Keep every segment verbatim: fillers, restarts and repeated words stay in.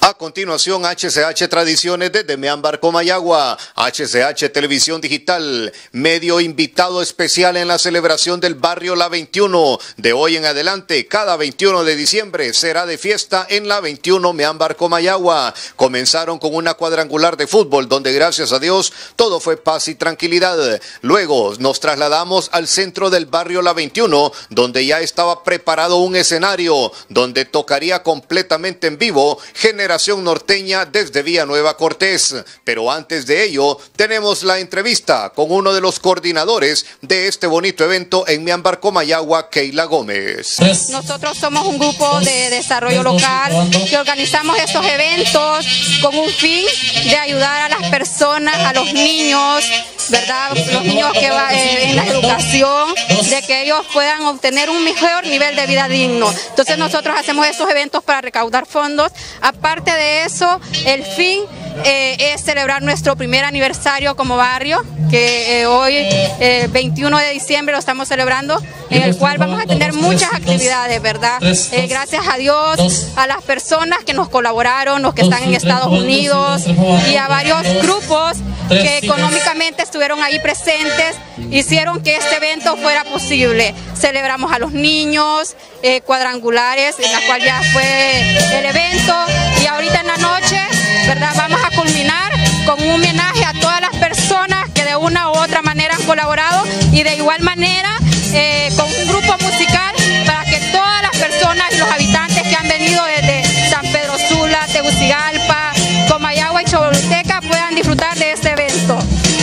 A continuación, H C H Tradiciones desde Meámbar, Comayagua. H C H Televisión Digital, medio invitado especial en la celebración del barrio La veintiuno. De hoy en adelante, cada veintiuno de diciembre será de fiesta en La veintiuno Meámbar, Comayagua. Comenzaron con una cuadrangular de fútbol donde, gracias a Dios, todo fue paz y tranquilidad. Luego nos trasladamos al centro del barrio La veintiuno, donde ya estaba preparado un escenario donde tocaría completamente en vivo Generación Norteña desde Villanueva Cortés. Pero antes de ello, tenemos la entrevista con uno de los coordinadores de este bonito evento en Meámbar, Comayagua, Keila Gómez. Nosotros somos un grupo de desarrollo local que organizamos estos eventos con un fin de ayudar a las personas, a los niños, ¿verdad? Los niños que van eh, en la educación, de que ellos puedan obtener un mejor nivel de vida digno. Entonces nosotros hacemos estos eventos para recaudar fondos. Aparte de eso, el fin eh, es celebrar nuestro primer aniversario como barrio, que eh, hoy, eh, veintiuno de diciembre, lo estamos celebrando, en el cual vamos a tener muchas actividades, ¿verdad? Eh, gracias a Dios, a las personas que nos colaboraron, los que están en Estados Unidos y a varios grupos que económicamente estuvieron ahí presentes, hicieron que este evento fuera posible. Celebramos a los niños, eh, cuadrangulares, en la cual ya fue el evento, y ahorita en la noche, ¿verdad?, vamos a culminar con un homenaje a todas las personas que de una u otra manera han colaborado, y de igual manera eh, con un grupo musical para que todas las personas y los habitantes que han venido desde San Pedro Sula, Tegucigalpa, Comayagua y Choluteca puedan disfrutar de este evento.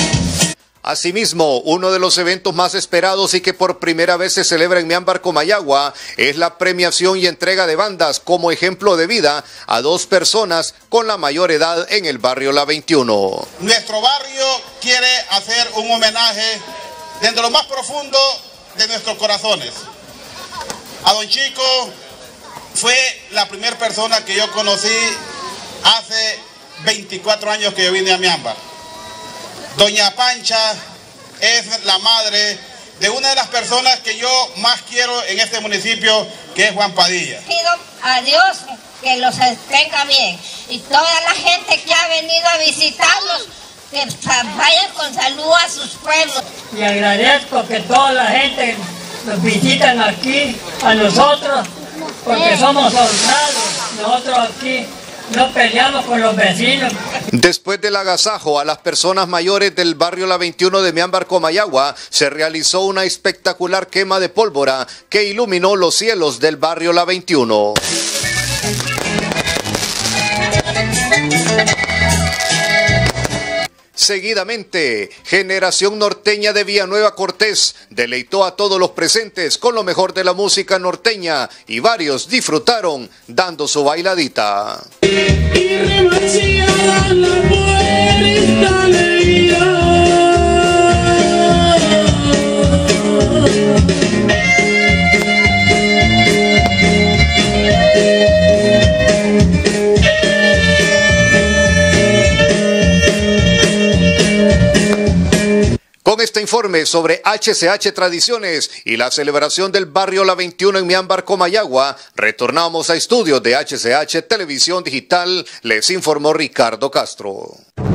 Asimismo, uno de los eventos más esperados y que por primera vez se celebra en Meámbar, Comayagua, es la premiación y entrega de bandas como ejemplo de vida a dos personas con la mayor edad en el barrio La veintiuno. Nuestro barrio quiere hacer un homenaje desde lo más profundo de nuestros corazones. A don Chico fue la primera persona que yo conocí hace veinticuatro años que yo vine a Meámbar. Doña Pancha es la madre de una de las personas que yo más quiero en este municipio, que es Juan Padilla. Pido a Dios que los tenga bien, y toda la gente que ha venido a visitarlos, que vayan con salud a sus pueblos. Y agradezco que toda la gente nos visitan aquí, a nosotros, porque somos soldados, nosotros aquí no peleamos con los vecinos. Después del agasajo a las personas mayores del barrio La veintiuno de Meámbar, Comayagua, se realizó una espectacular quema de pólvora que iluminó los cielos del barrio La veintiuno. Seguidamente, Generación Norteña de Villanueva Cortés deleitó a todos los presentes con lo mejor de la música norteña, y varios disfrutaron dando su bailadita. Con este informe sobre H C H Tradiciones y la celebración del barrio La veintiuno en Meámbar, Comayagua, retornamos a estudios de H C H Televisión Digital. Les informó Ricardo Castro.